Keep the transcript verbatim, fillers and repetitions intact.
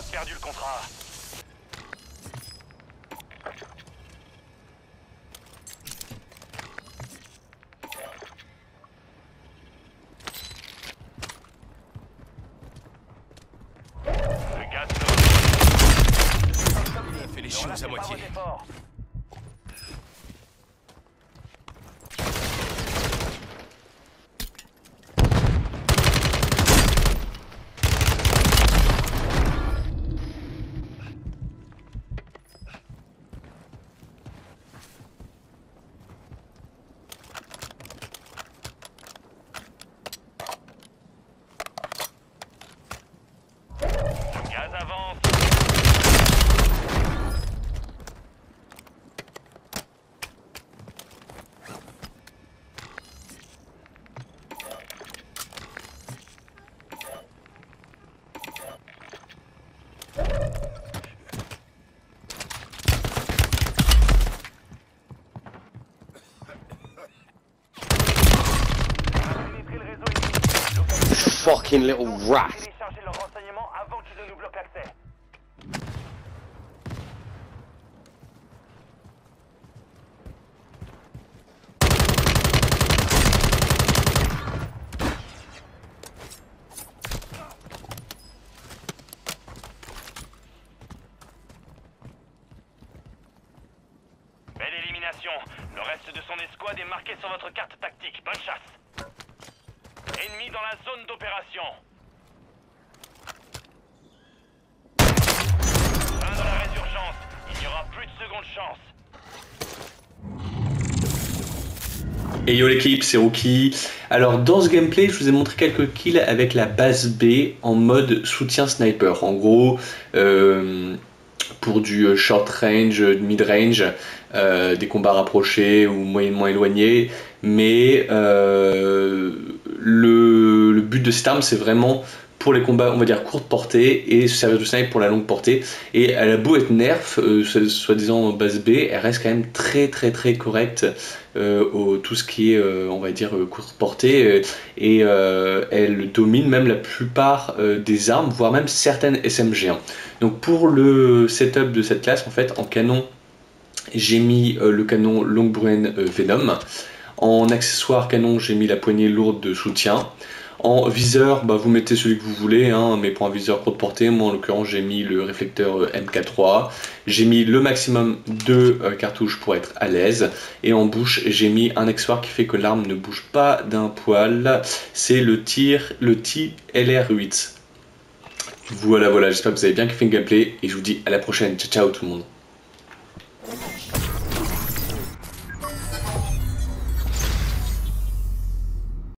perdu le contrat. Le gaz Il a fait les choses à moitié. Gaz avance. Fucking little rat. Téléchargez leurs renseignements avant qu'ils ne nous bloquent l'accès. Belle élimination. Le reste de son escouade est marqué sur votre carte tactique. Bonne chasse. Ennemi dans la zone d'opération. Fin de la résurgence. Il n'y aura plus de seconde chance. Et yo l'équipe, c'est Rookie. Alors dans ce gameplay, je vous ai montré quelques kills avec la base B en mode soutien sniper. En gros, euh, pour du short range, mid range, euh, des combats rapprochés ou moyennement éloignés. Mais euh, le, le but de cette arme, c'est vraiment pour les combats, on va dire, courte portée et se servir de snipe pour la longue portée. Et elle a beau être nerf, euh, soi-disant base B, elle reste quand même très très très correcte euh, au tout ce qui est, euh, on va dire, euh, courte portée. Euh, et euh, elle domine même la plupart euh, des armes, voire même certaines S M G. Hein. Donc pour le setup de cette classe, en fait, en canon, j'ai mis euh, le canon longue brune euh, Venom. En accessoire canon, j'ai mis la poignée lourde de soutien. En viseur, bah, vous mettez celui que vous voulez, hein, mais pour un viseur courte portée, moi en l'occurrence j'ai mis le réflecteur M K trois. J'ai mis le maximum de euh, cartouches pour être à l'aise. Et en bouche, j'ai mis un accessoire qui fait que l'arme ne bouge pas d'un poil. C'est le tir, le T L R huit. Voilà, voilà, j'espère que vous avez bien kiffé le gameplay et je vous dis à la prochaine. Ciao, ciao tout le monde.